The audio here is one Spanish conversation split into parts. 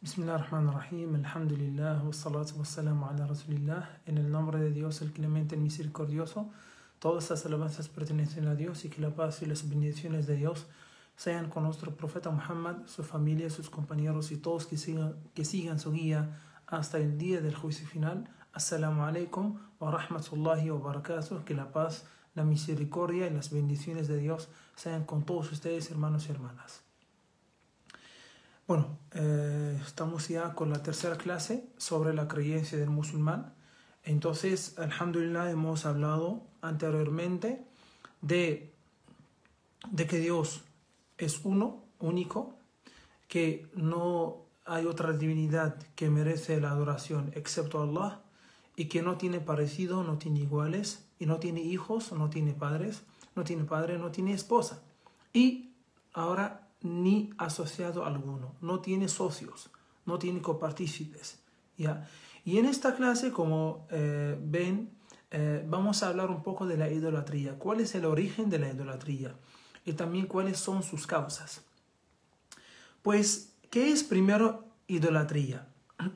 Bismillahirrahmanirrahim, alhamdulillah, wassalatu wassalamu ala rasulillah. En el nombre de Dios, el clemente, el misericordioso, todas las alabanzas pertenecen a Dios y que la paz y las bendiciones de Dios sean con nuestro profeta Muhammad, su familia, sus compañeros y todos que sigan su guía hasta el día del juicio final. Assalamu alaikum wa rahmatullahi wa barakatuh. Que la paz, la misericordia y las bendiciones de Dios sean con todos ustedes, hermanos y hermanas. Bueno, estamos ya con la tercera clase sobre la creencia del musulmán. Entonces, alhamdulillah, hemos hablado anteriormente de que Dios es uno, único, que no hay otra divinidad que merece la adoración excepto Allah, y que no tiene parecido, no tiene iguales, y no tiene hijos, no tiene padres, no tiene padre, no tiene esposa. Y ahora ni asociado alguno, no tiene socios, no tiene copartícipes, ¿ya? Y en esta clase, como ven, vamos a hablar un poco de la idolatría. ¿Cuál es el origen de la idolatría? Y también cuáles son sus causas. Pues, ¿qué es primero idolatría?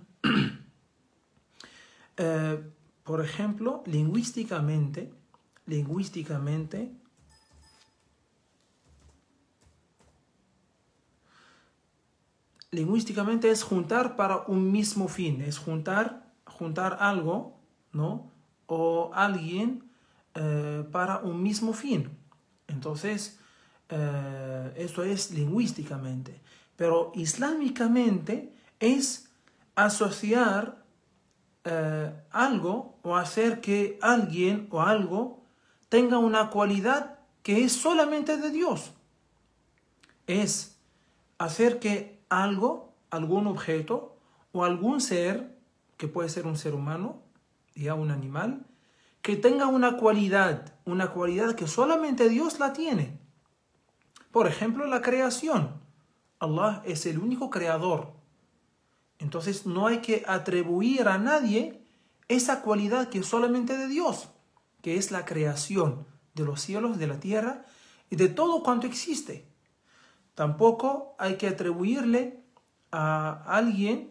Por ejemplo, lingüísticamente es juntar para un mismo fin, es juntar algo, ¿no? O alguien para un mismo fin. Entonces, eso es lingüísticamente. Pero islámicamente es asociar algo o hacer que alguien o algo tenga una cualidad que es solamente de Dios. Es hacer que algo, algún objeto o algún ser, que puede ser un ser humano, ya un animal, que tenga una cualidad que solamente Dios la tiene. Por ejemplo, la creación. Allah es el único creador. Entonces no hay que atribuir a nadie esa cualidad que es solamente de Dios, que es la creación de los cielos, de la tierra y de todo cuanto existe. Tampoco hay que atribuirle a alguien,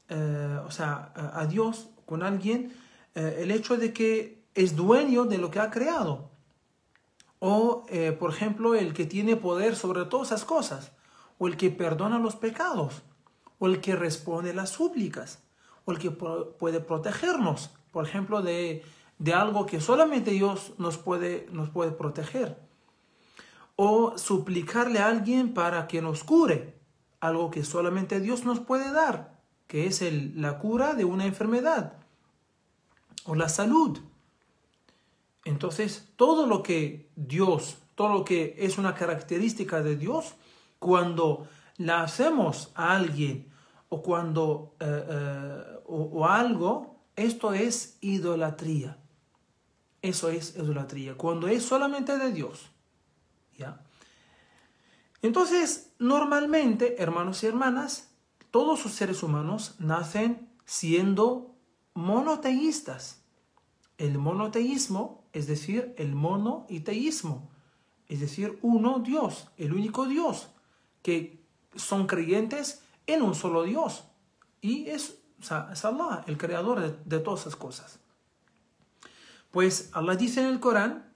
a Dios, con alguien, el hecho de que es dueño de lo que ha creado. O, por ejemplo, el que tiene poder sobre todas esas cosas. O el que perdona los pecados. O el que responde las súplicas. O el que puede protegernos, por ejemplo, de algo que solamente Dios nos puede proteger. O suplicarle a alguien para que nos cure, algo que solamente Dios nos puede dar, que es la cura de una enfermedad o la salud. Entonces, todo lo que es una característica de Dios, cuando la hacemos a alguien o cuando o algo, esto es idolatría. Eso es idolatría, cuando es solamente de Dios. ¿Ya? Entonces, normalmente, hermanos y hermanas, todos los seres humanos nacen siendo monoteístas. El monoteísmo, es decir, el mono y teísmo, es decir, uno Dios, el único Dios, que son creyentes en un solo Dios. Y es Allah, el creador de todas esas cosas. Pues Allah dice en el Corán: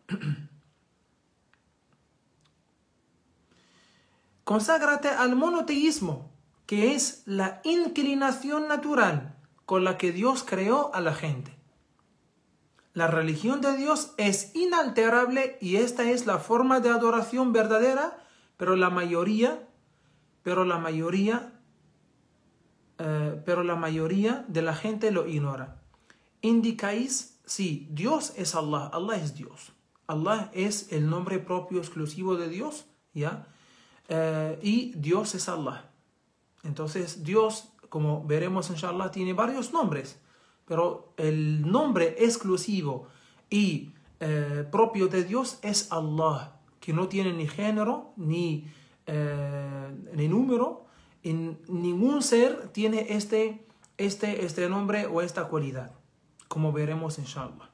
conságrate al monoteísmo, que es la inclinación natural con la que Dios creó a la gente. La religión de Dios es inalterable y esta es la forma de adoración verdadera, pero la mayoría de la gente lo ignora. Indicáis, sí, Dios es Allah, Allah es Dios. Allah es el nombre propio exclusivo de Dios, ¿ya? Y Dios es Allah. Entonces Dios, como veremos inshallah, tiene varios nombres, pero el nombre exclusivo y propio de Dios es Allah, que no tiene ni género ni número, y ningún ser tiene este nombre o esta cualidad, como veremos inshallah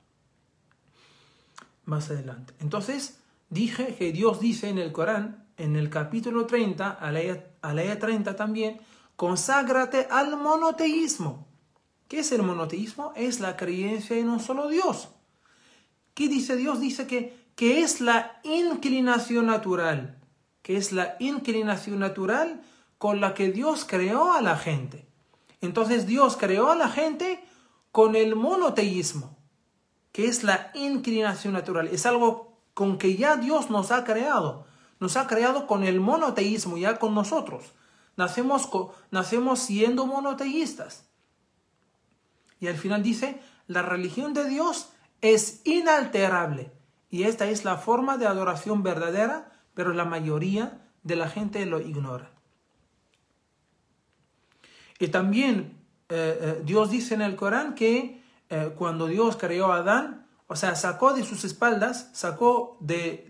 más adelante. Entonces dije que Dios dice en el Corán, en el capítulo 30, a la ayah 30 también: conságrate al monoteísmo. ¿Qué es el monoteísmo? Es la creencia en un solo Dios. ¿Qué dice Dios? Dice que es la inclinación natural, que es la inclinación natural con la que Dios creó a la gente. Entonces Dios creó a la gente con el monoteísmo, que es la inclinación natural. Es algo con que ya Dios nos ha creado. Nos ha creado con el monoteísmo, ya con nosotros. Nacemos siendo monoteístas. Y al final dice, la religión de Dios es inalterable. Y esta es la forma de adoración verdadera, pero la mayoría de la gente lo ignora. Y también Dios dice en el Corán que cuando Dios creó a Adán, o sea, sacó de sus espaldas, sacó de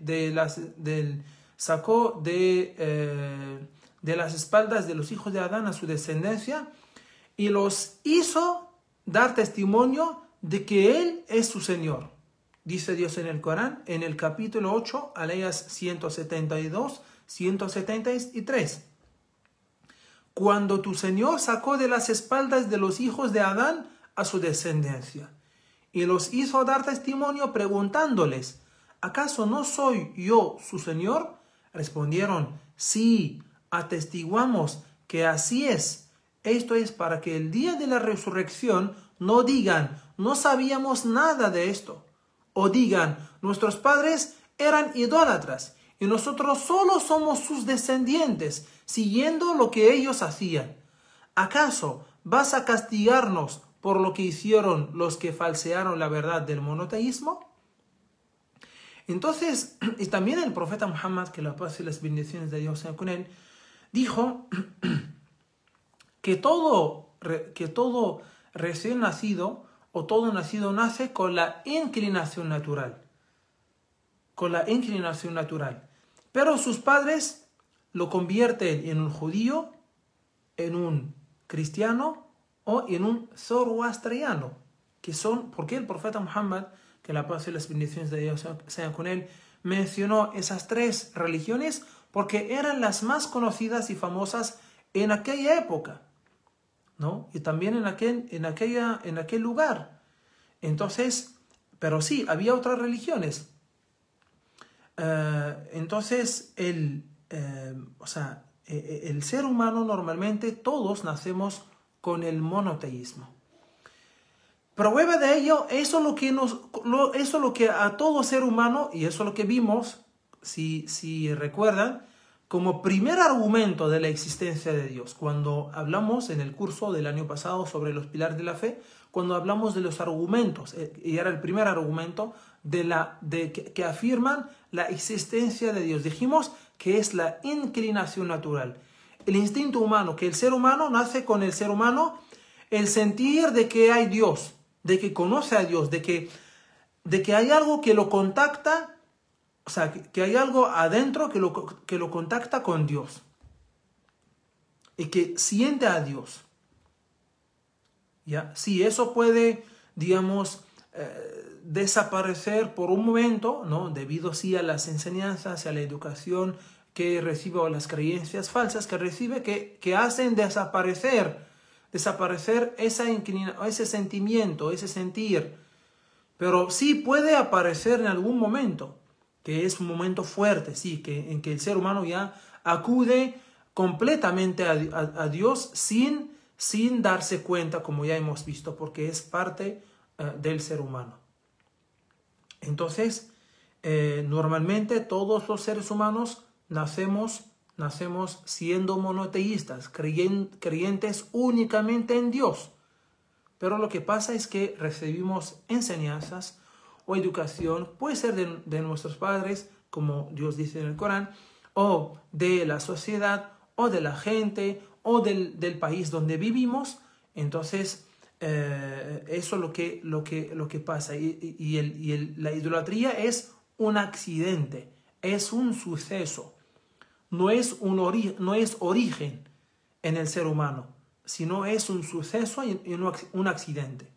las espaldas de los hijos de Adán a su descendencia y los hizo dar testimonio de que Él es su Señor. Dice Dios en el Corán, en el capítulo 8, aleyas 172, 173. Cuando tu Señor sacó de las espaldas de los hijos de Adán a su descendencia y los hizo dar testimonio preguntándoles, ¿acaso no soy yo su Señor? Respondieron, sí, atestiguamos que así es. Esto es para que el día de la resurrección no digan, no sabíamos nada de esto. O digan, nuestros padres eran idólatras y nosotros solo somos sus descendientes, siguiendo lo que ellos hacían. ¿Acaso vas a castigarnos por lo que hicieron los que falsearon la verdad del monoteísmo? Entonces, y también el profeta Muhammad, que la paz y las bendiciones de Dios sean con él, dijo que todo recién nacido o todo nacido nace con la inclinación natural. Con la inclinación natural. Pero sus padres lo convierten en un judío, en un cristiano o en un zoroastriano. Que son, porque el profeta Muhammad, que la paz y las bendiciones de Dios sean con él, mencionó esas tres religiones porque eran las más conocidas y famosas en aquella época, ¿no? Y también en aquel lugar. Entonces, pero sí, había otras religiones. Entonces, el ser humano normalmente todos nacemos con el monoteísmo. Prueba de ello, eso es lo que a todo ser humano, y eso es lo que vimos, si recuerdan, como primer argumento de la existencia de Dios. Cuando hablamos en el curso del año pasado sobre los pilares de la fe, cuando hablamos de los argumentos, y era el primer argumento que afirman la existencia de Dios. Dijimos que es la inclinación natural. El instinto humano, que el ser humano nace con el ser humano, el sentir de que hay Dios, de que conoce a Dios, de que hay algo que lo contacta, o sea, que hay algo adentro que lo contacta con Dios y que siente a Dios. ¿Ya? Sí, eso puede, digamos, desaparecer por un momento, ¿no? Debido sí a las enseñanzas, a la educación que recibe o las creencias falsas que recibe que hacen desaparecer ese sentimiento, ese sentir. Pero sí puede aparecer en algún momento, que es un momento fuerte, sí, en que el ser humano ya acude completamente a Dios sin darse cuenta, como ya hemos visto, porque es parte del ser humano. Entonces, normalmente todos los seres humanos nacemos siendo monoteístas, creyentes únicamente en Dios. Pero lo que pasa es que recibimos enseñanzas o educación, puede ser de nuestros padres, como Dios dice en el Corán, o de la sociedad, o de la gente, o del país donde vivimos. Entonces, eso es lo que pasa. La idolatría es un accidente, es un suceso. No es origen en el ser humano, sino es un suceso y un accidente.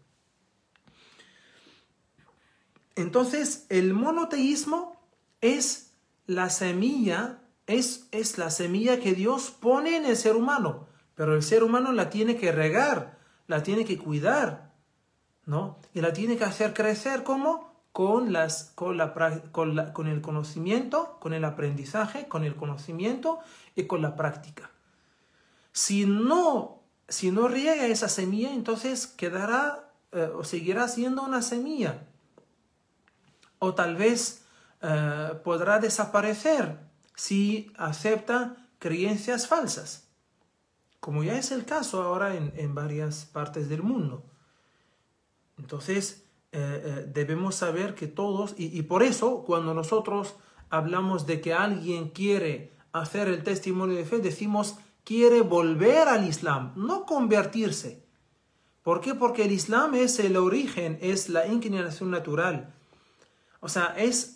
Entonces, el monoteísmo es la semilla, es la semilla que Dios pone en el ser humano, pero el ser humano la tiene que regar, la tiene que cuidar, ¿no? Y la tiene que hacer crecer, ¿cómo? Con el conocimiento, con el aprendizaje, con el conocimiento y con la práctica. Si no riega esa semilla, entonces quedará o seguirá siendo una semilla. O tal vez podrá desaparecer si acepta creencias falsas, como ya es el caso ahora en varias partes del mundo. Entonces, debemos saber que todos, y por eso cuando nosotros hablamos de que alguien quiere hacer el testimonio de fe, decimos quiere volver al Islam, no convertirse. ¿Por qué? Porque el Islam es el origen, es la inclinación natural. O sea,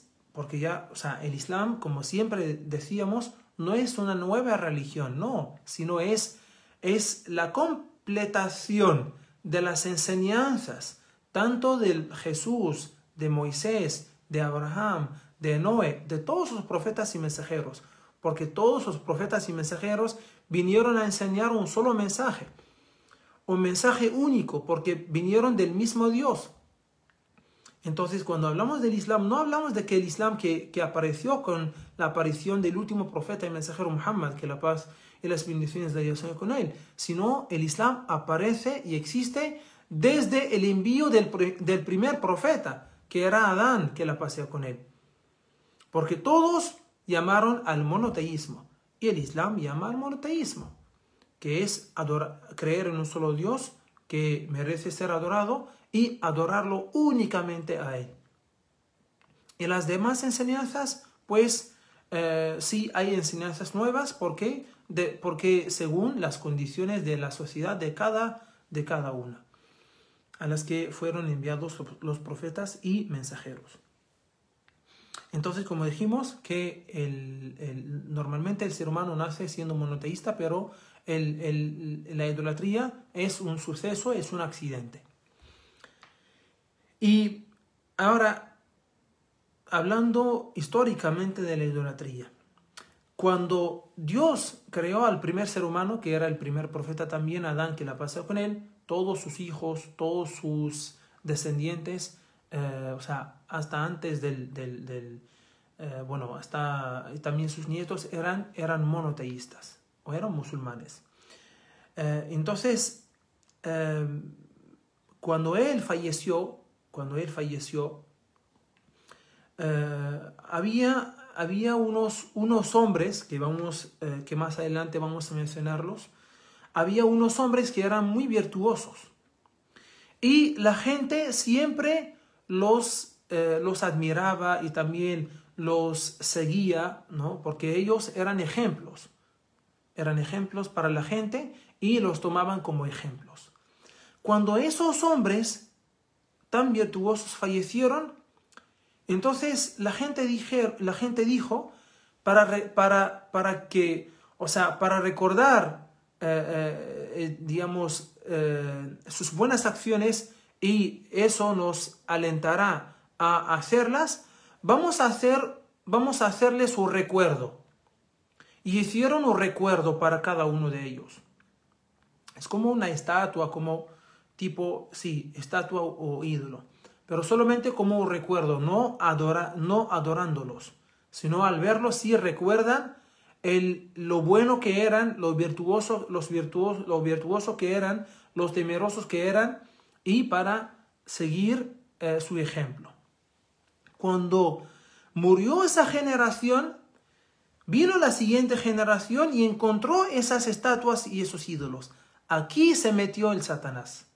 el Islam, como siempre decíamos, no es una nueva religión, no, sino es la completación de las enseñanzas, tanto de Jesús, de Moisés, de Abraham, de Noé, de todos los profetas y mensajeros, porque todos los profetas y mensajeros vinieron a enseñar un solo mensaje, un mensaje único, porque vinieron del mismo Dios. Entonces, cuando hablamos del Islam, no hablamos de que el Islam que apareció con la aparición del último profeta y mensajero Muhammad, que la paz y las bendiciones de Dios sean con él, sino el Islam aparece y existe desde el envío del primer profeta, que era Adán, que la paz sea con él. Porque todos llamaron al monoteísmo, y el Islam llama al monoteísmo, que es creer en un solo Dios que merece ser adorado y adorarlo únicamente a Él. Y las demás enseñanzas, pues sí hay enseñanzas nuevas, ¿por qué? Porque según las condiciones de la sociedad de cada una, a las que fueron enviados los profetas y mensajeros. Entonces, como dijimos, que normalmente el ser humano nace siendo monoteísta, pero la idolatría es un suceso, es un accidente. Y ahora, hablando históricamente de la idolatría, cuando Dios creó al primer ser humano, que era el primer profeta también, Adán, que la pasó con él, todos sus hijos, todos sus descendientes, hasta antes hasta también sus nietos eran monoteístas o eran musulmanes. Entonces, cuando él falleció, había unos hombres que más adelante vamos a mencionarlos. Había unos hombres que eran muy virtuosos y la gente siempre los admiraba y también los seguía, ¿no? Porque ellos eran ejemplos para la gente y los tomaban como ejemplos. Cuando esos hombres tan virtuosos fallecieron, entonces la gente dijo para recordar sus buenas acciones, y eso nos alentará a hacerlas, vamos a hacerles un recuerdo. Y hicieron un recuerdo para cada uno de ellos. Es como una estatua, como tipo, sí, estatua o ídolo, pero solamente como un recuerdo, no adorándolos, sino al verlos sí recuerdan lo bueno que eran, lo virtuoso que eran, los temerosos que eran, y para seguir su ejemplo. Cuando murió esa generación, vino la siguiente generación y encontró esas estatuas y esos ídolos. Aquí se metió el Satanás.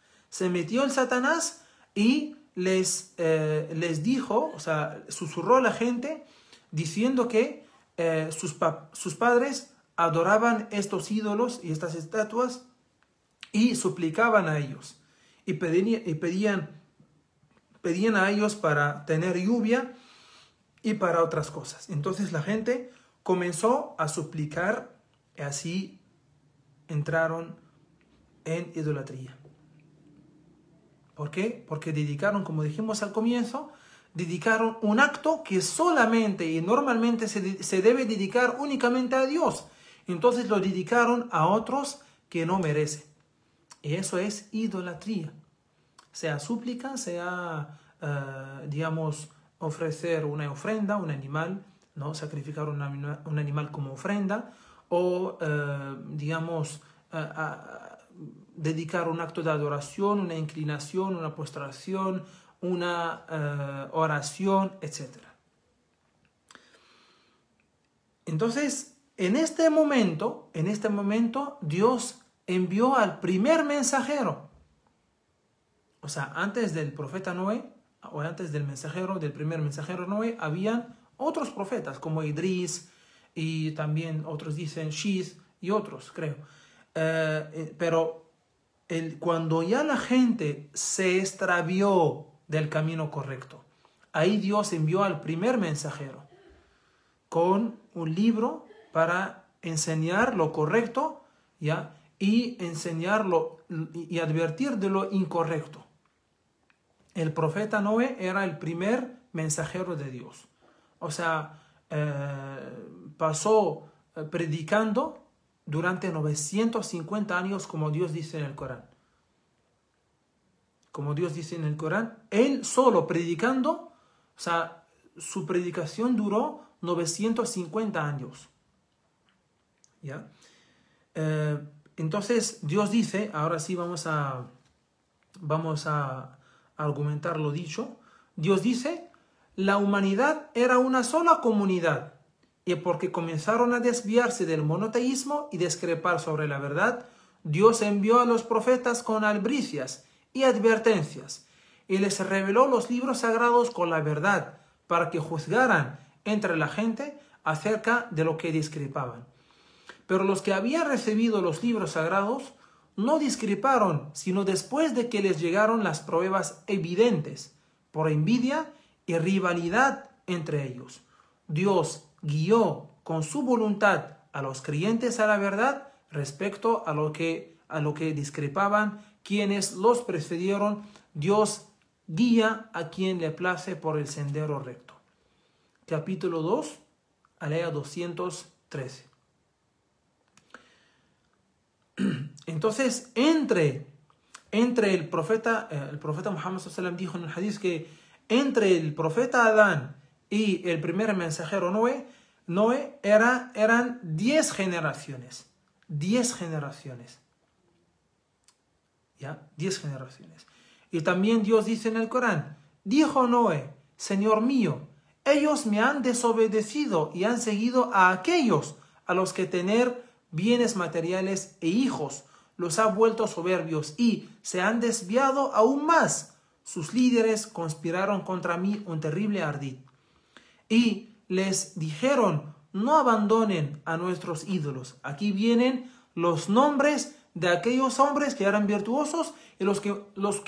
Y les dijo, susurró a la gente diciendo que sus padres adoraban estos ídolos y estas estatuas y suplicaban a ellos y pedían a ellos para tener lluvia y para otras cosas. Entonces la gente comenzó a suplicar y así entraron en idolatría. ¿Por qué? Porque dedicaron, como dijimos al comienzo, dedicaron un acto que solamente y normalmente se debe dedicar únicamente a Dios. Entonces lo dedicaron a otros que no merece. Y eso es idolatría. Sea súplica, sea, digamos, ofrecer una ofrenda, un animal, ¿no? Sacrificar un animal como ofrenda, o, digamos, dedicar un acto de adoración, una inclinación, una postración, una oración, etc. Entonces, en este momento, Dios envió al primer mensajero. O sea, antes del profeta Noé, o antes del primer mensajero Noé, habían otros profetas, como Idris, y también otros dicen Shith, y otros, creo. Pero cuando ya la gente se extravió del camino correcto, ahí Dios envió al primer mensajero con un libro para enseñar lo correcto, ¿ya? Y enseñarlo y advertir de lo incorrecto. El profeta Noé era el primer mensajero de Dios. O sea, pasó predicando durante 950 años, como Dios dice en el Corán. Como Dios dice en el Corán, él solo predicando, o sea, su predicación duró 950 años. ¿Ya? Entonces, Dios dice, ahora sí vamos a argumentar lo dicho. Dios dice, la humanidad era una sola comunidad, y porque comenzaron a desviarse del monoteísmo y discrepar sobre la verdad, Dios envió a los profetas con albricias y advertencias, y les reveló los libros sagrados con la verdad, para que juzgaran entre la gente acerca de lo que discrepaban. Pero los que habían recibido los libros sagrados no discreparon, sino después de que les llegaron las pruebas evidentes, por envidia y rivalidad entre ellos. Dios guió con su voluntad a los creyentes a la verdad respecto a lo que discrepaban quienes los precedieron. Dios guía a quien le place por el sendero recto. Capítulo 2, alea 213. Entonces, entre el profeta Muhammad sallallahu dijo en el hadith que entre el profeta Adán y el primer mensajero Noé eran 10 generaciones. 10 generaciones. ¿Ya? 10 generaciones. Y también Dios dice en el Corán, dijo Noé, Señor mío, ellos me han desobedecido y han seguido a aquellos a los que tener bienes materiales e hijos los ha vuelto soberbios y se han desviado aún más. Sus líderes conspiraron contra mí un terrible ardid. Y les dijeron, no abandonen a nuestros ídolos. Aquí vienen los nombres de aquellos hombres que eran virtuosos y los que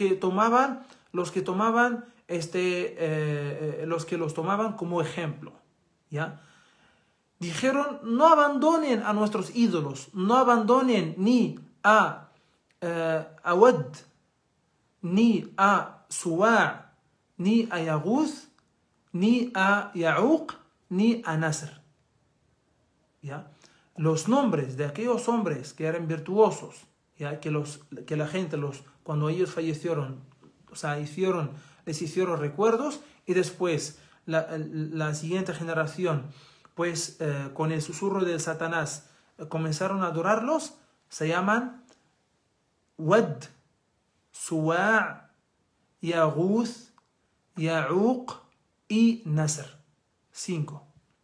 los tomaban como ejemplo. ¿Ya? Dijeron, no abandonen a nuestros ídolos, no abandonen ni a Wad, ni a Suwa', ni a Yaguth, ni a Ya'uq, ni a Nasr. ¿Ya? Los nombres de aquellos hombres que eran virtuosos, ¿ya? Que la gente, cuando ellos fallecieron, o sea, les hicieron recuerdos, y después la siguiente generación, pues con el susurro de Satanás comenzaron a adorarlos, se llaman Wad, Suwa', Yaguth, Ya'uq y Nasr. 5.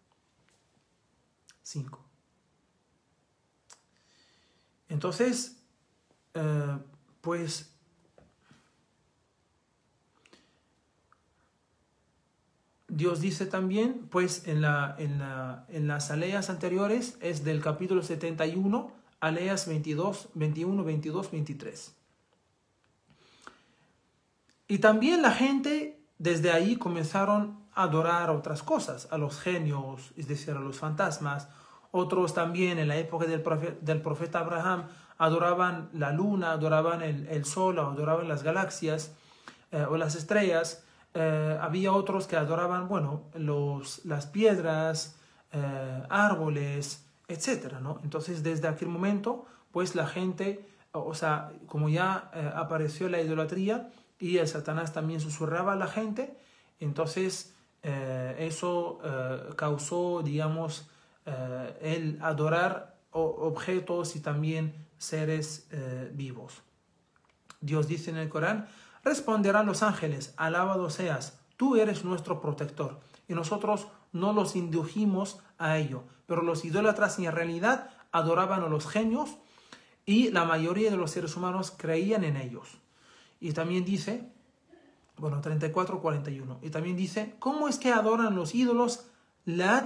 Entonces, pues Dios dice también, pues en las aleas anteriores, es del capítulo 71, aleas 22, 21, 22, 23. Y también la gente desde ahí comenzaron a adorar otras cosas, a los genios, es decir, a los fantasmas. Otros también en la época del profeta Abraham adoraban la luna, adoraban el sol, adoraban las galaxias o las estrellas. Había otros que adoraban, las piedras, árboles, etc., ¿no? Entonces, desde aquel momento, pues la gente, o sea, como ya apareció la idolatría y el Satanás también susurraba a la gente, entonces eso causó, digamos, el adorar objetos y también seres vivos. Dios dice en el Corán: responderán los ángeles, alabado seas, tú eres nuestro protector, y nosotros no los indujimos a ello. Pero los idólatras en realidad adoraban a los genios y la mayoría de los seres humanos creían en ellos. Y también dice, 34-41, y también dice: ¿cómo es que adoran los ídolos Lat,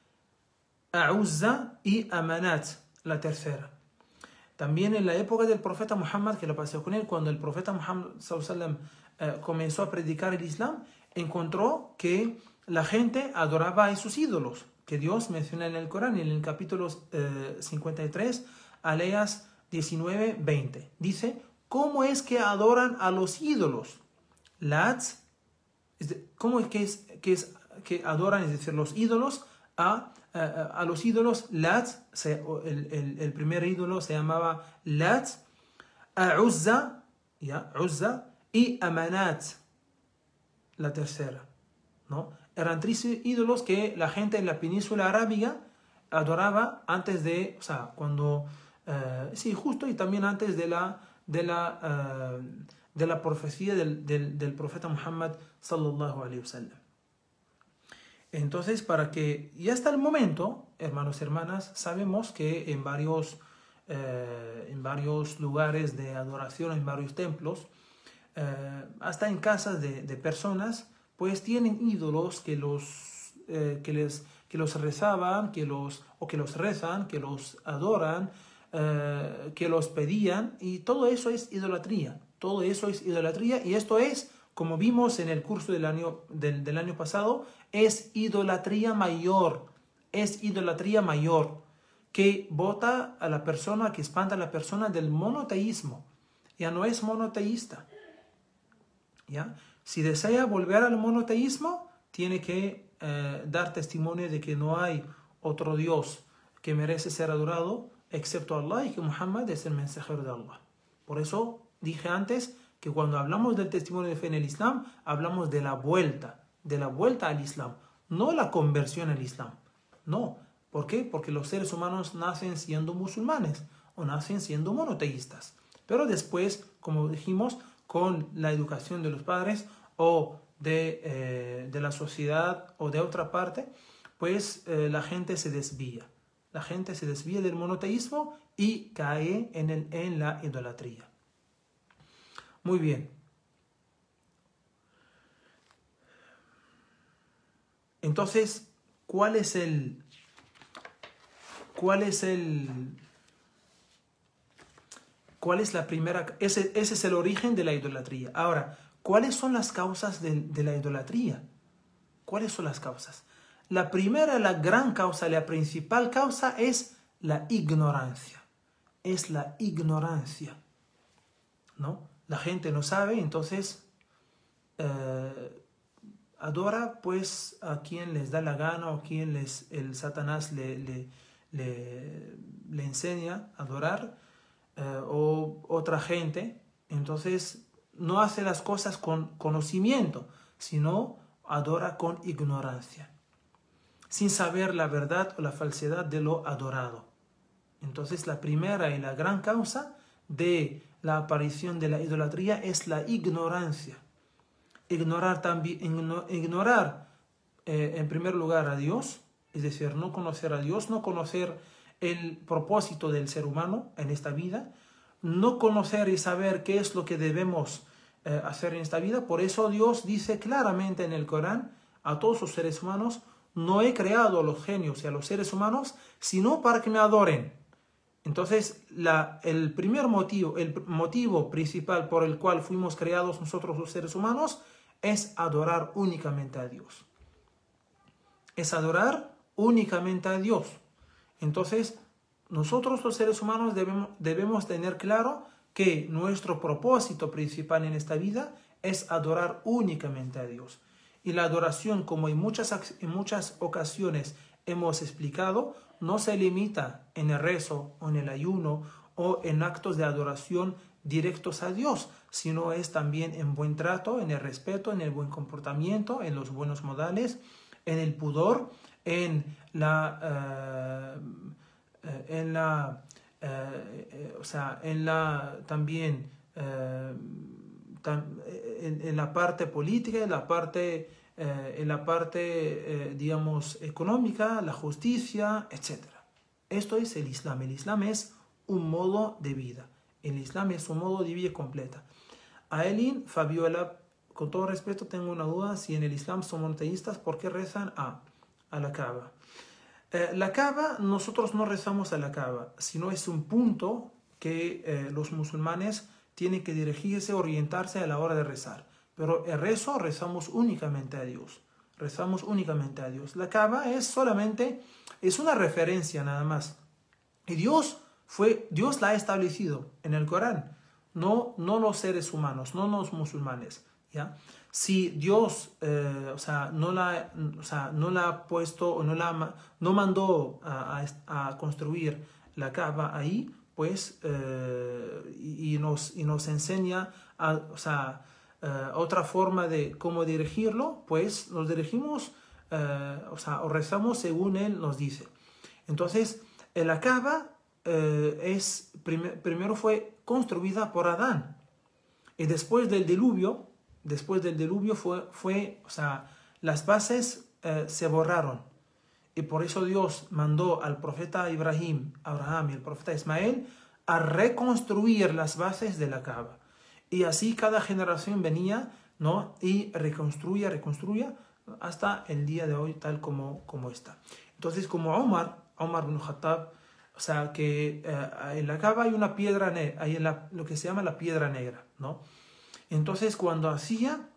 Uzza y Amanat? La tercera. También en la época del profeta Muhammad, que lo pasó con él, cuando el profeta Muhammad comenzó a predicar el Islam, encontró que la gente adoraba a esos ídolos que Dios menciona en el Corán, en el capítulo 53, aleas 19-20. Dice: ¿cómo es que adoran a los ídolos? ¿Cómo es que adoran, es decir, los ídolos a los ídolos Lat? El primer ídolo se llamaba Lat, Uzza, Uzza y Amanat, la tercera, ¿no? Eran tres ídolos que la gente en la península arábiga adoraba antes de, o sea, cuando, sí, justo, y también antes de la profecía del profeta Muhammad sallallahu alaihi wasallam. Entonces, para que, y hasta el momento, hermanos y hermanas, sabemos que en varios lugares de adoración, en varios templos, hasta en casas de personas, pues tienen ídolos que los rezaban, que los rezan, que los adoran, que los pedían, y todo eso es idolatría. Todo eso es idolatría, y esto es, como vimos en el curso del año pasado, es idolatría mayor. Es idolatría mayor que bota a la persona, que espanta a la persona del monoteísmo. Ya no es monoteísta. ¿Ya? Si desea volver al monoteísmo, tiene que dar testimonio de que no hay otro Dios que merece ser adorado excepto Allah, y que Muhammad es el mensajero de Allah. Por eso dije antes que cuando hablamos del testimonio de fe en el Islam, hablamos de la vuelta al Islam, no la conversión al Islam. No. ¿Por qué? Porque los seres humanos nacen siendo musulmanes o nacen siendo monoteístas. Pero después, como dijimos, con la educación de los padres o de la sociedad o de otra parte, pues la gente se desvía. La gente se desvía del monoteísmo y cae en la idolatría. Muy bien. Entonces, ¿cuál es la primera? Ese es el origen de la idolatría. Ahora, ¿cuáles son las causas de la idolatría? ¿Cuáles son las causas? La primera, la gran causa, la principal causa es la ignorancia. Es la ignorancia, ¿no? La gente no sabe, entonces adora pues a quien les da la gana, o quien el Satanás le enseña a adorar, o otra gente. Entonces no hace las cosas con conocimiento, sino adora con ignorancia, sin saber la verdad o la falsedad de lo adorado. Entonces la primera y la gran causa de la aparición de la idolatría es la ignorancia. Ignorar en primer lugar a Dios, es decir, no conocer a Dios, no conocer el propósito del ser humano en esta vida, no conocer y saber qué es lo que debemos hacer en esta vida. Por eso Dios dice claramente en el Corán a todos los seres humanos: no he creado a los genios y a los seres humanos sino para que me adoren. Entonces, el motivo principal por el cual fuimos creados nosotros los seres humanos es adorar únicamente a Dios. Es adorar únicamente a Dios. Entonces, nosotros los seres humanos debemos tener claro que nuestro propósito principal en esta vida es adorar únicamente a Dios. Y la adoración, como en muchas ocasiones hemos explicado, no se limita en el rezo o en el ayuno o en actos de adoración directos a Dios, sino es también en buen trato, en el respeto, en el buen comportamiento, en los buenos modales, en el pudor, en también en la parte política, en la parte digamos, económica, la justicia, etc. Esto es el Islam. El Islam es un modo de vida. El Islam es un modo de vida completa. Aelin, Fabiola, con todo respeto, tengo una duda. Si en el Islam son monoteístas, ¿por qué rezan a la Kaaba? La Kaaba, nosotros no rezamos a la Kaaba, sino es un punto que los musulmanes tienen que dirigirse, orientarse a la hora de rezar. Pero el rezo rezamos únicamente a Dios. Rezamos únicamente a Dios. La Kaaba es una referencia nada más. Y Dios la ha establecido en el Corán, no los seres humanos, no los musulmanes, ¿ya? Si Dios no la ha puesto o no mandó a construir la Kaaba ahí, pues y nos enseña otra forma de cómo dirigirlo, pues nos dirigimos o rezamos según Él nos dice. Entonces, la Kaaba primero fue construida por Adán, y después del diluvio las bases se borraron, y por eso Dios mandó al profeta Abraham y el profeta Ismael a reconstruir las bases de la Kaaba, y así cada generación venía, ¿no? Y reconstruía hasta el día de hoy tal como está. Entonces, como Omar bin Khattab, que en la Kaaba hay una piedra negra, hay lo que se llama la piedra negra, ¿no? Entonces, cuando hacía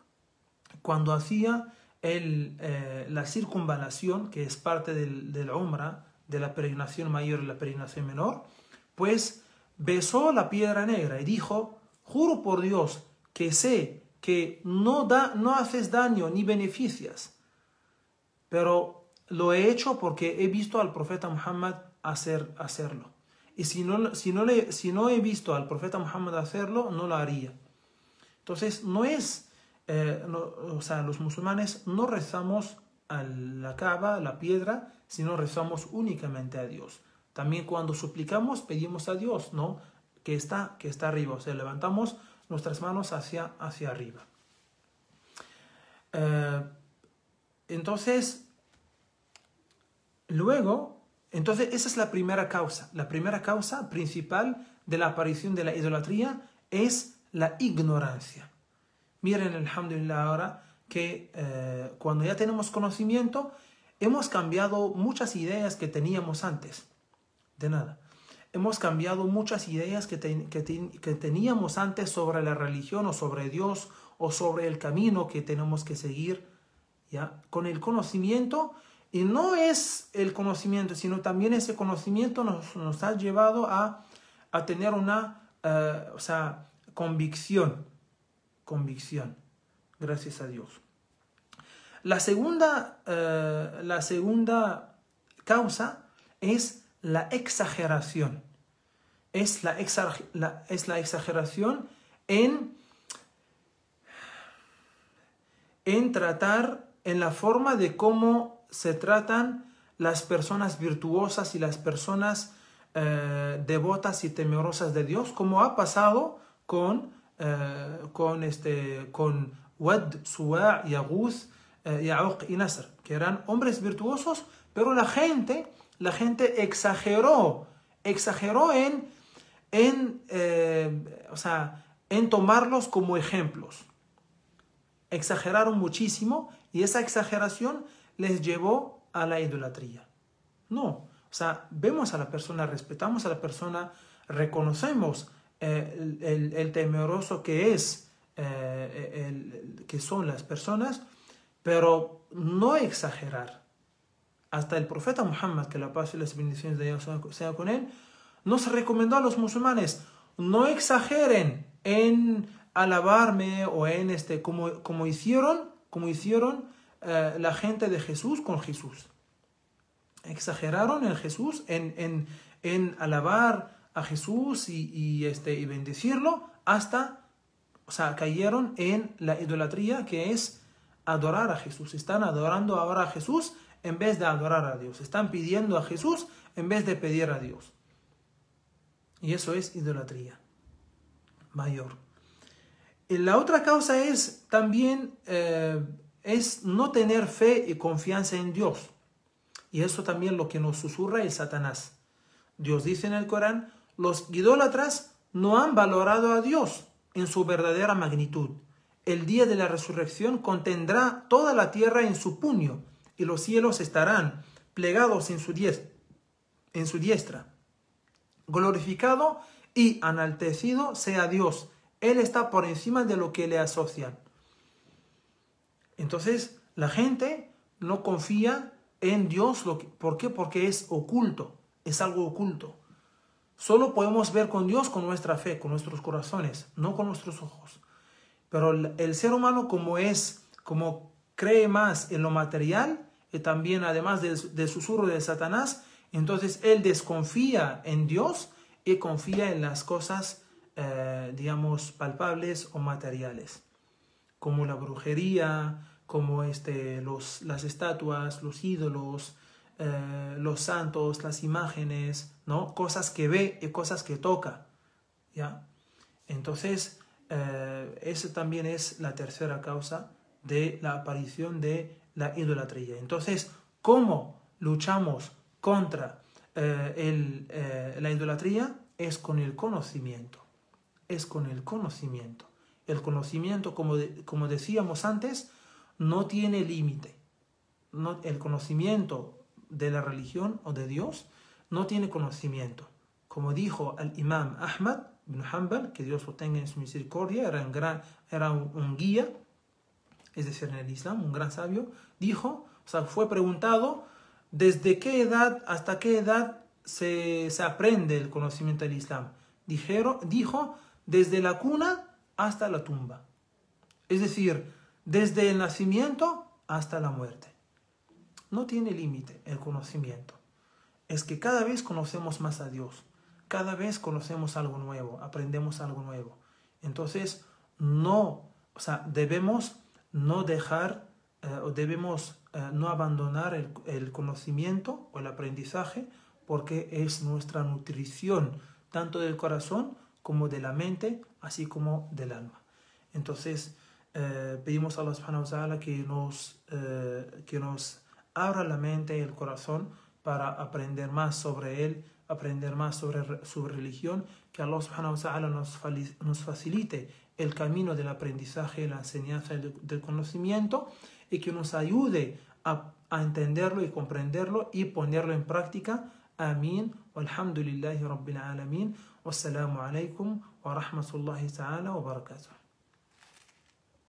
la circunvalación, que es parte del Umrah, de la peregrinación mayor y la peregrinación menor, pues besó la piedra negra y dijo: juro por Dios que sé que no haces daño ni beneficias, pero lo he hecho porque he visto al profeta Muhammad hacerlo. Y si no he visto al profeta Muhammad hacerlo, no lo haría. Entonces, los musulmanes no rezamos a la Kaaba, a la piedra, sino rezamos únicamente a Dios. También cuando suplicamos, pedimos a Dios, ¿no? que está arriba, o sea, levantamos nuestras manos hacia arriba. Entonces, esa es la primera causa. La primera causa principal de la aparición de la idolatría es la ignorancia. Miren, alhamdulillah, ahora que cuando ya tenemos conocimiento, hemos cambiado muchas ideas que teníamos antes. De nada. Hemos cambiado muchas ideas que teníamos antes sobre la religión o sobre Dios o sobre el camino que tenemos que seguir, ¿ya? Con el conocimiento. Y no es el conocimiento, sino también ese conocimiento nos ha llevado a tener una convicción. Gracias a Dios. La segunda causa es la exageración. Es la exageración en tratar, en la forma de cómo se tratan las personas virtuosas y las personas devotas y temerosas de Dios, como ha pasado con Wad, Suwa', Yaghuz, Ya'uq y Nasr, que eran hombres virtuosos, pero la gente exageró en tomarlos como ejemplos. Exageraron muchísimo y esa exageración les llevó a la idolatría. No, vemos a la persona, respetamos a la persona, reconocemos el temeroso que son las personas, pero no exagerar. Hasta el profeta Muhammad, que la paz y las bendiciones de Dios sean con él, nos recomendó a los musulmanes: no exageren en alabarme o en como hicieron la gente de Jesús con Jesús. Exageraron en Jesús en alabar a Jesús y bendecirlo hasta, o sea, cayeron en la idolatría, que es adorar a Jesús. Están adorando ahora a Jesús en vez de adorar a Dios. Están pidiendo a Jesús en vez de pedir a Dios. Y eso es idolatría mayor. Y la otra causa es también es no tener fe y confianza en Dios. Y eso también lo que nos susurra es Satanás. Dios dice en el Corán: los idólatras no han valorado a Dios en su verdadera magnitud. El día de la resurrección contendrá toda la tierra en su puño, y los cielos estarán plegados en su diestra. Glorificado y enaltecido sea Dios. Él está por encima de lo que le asocian. Entonces, la gente no confía en Dios. ¿Por qué? Porque es oculto, es algo oculto. Solo podemos ver con Dios con nuestra fe, con nuestros corazones, no con nuestros ojos. Pero el ser humano, como cree más en lo material, y también además del susurro de Satanás, entonces él desconfía en Dios y confía en las cosas, digamos, palpables o materiales, como la brujería, como las estatuas, los ídolos, los santos, las imágenes, ¿no? Cosas que ve y cosas que toca, ¿ya? Entonces, esa también es la tercera causa de la aparición de la idolatría. Entonces, ¿cómo luchamos contra la idolatría? Es con el conocimiento. Es con el conocimiento. El conocimiento, como decíamos antes, no tiene límite. El conocimiento de la religión o de Dios no tiene conocimiento. Como dijo el imam Ahmad ibn Hanbal, que Dios lo tenga en su misericordia, era un guía, es decir, en el Islam, un gran sabio, dijo, o sea, fue preguntado desde qué edad hasta qué edad se aprende el conocimiento del Islam. Dijo, desde la cuna hasta la tumba. Es decir, desde el nacimiento hasta la muerte. No tiene límite el conocimiento. Es que cada vez conocemos más a Dios. Cada vez conocemos algo nuevo, aprendemos algo nuevo. Entonces, debemos no dejar, debemos no abandonar el conocimiento o el aprendizaje, porque es nuestra nutrición, tanto del corazón como de la mente, así como del alma. Entonces, pedimos a Allah subhanahu wa ta'ala que nos abra la mente y el corazón para aprender más sobre Él, aprender más sobre su religión, que Allah subhanahu wa ta'ala nos facilite el camino del aprendizaje, la enseñanza del conocimiento, y que nos ayude a entenderlo y comprenderlo y ponerlo en práctica. Amén. Walhamdulillahi rabbil alamin. Wassalamu alaikum wa rahmatullahi ta'ala wa barakatuh.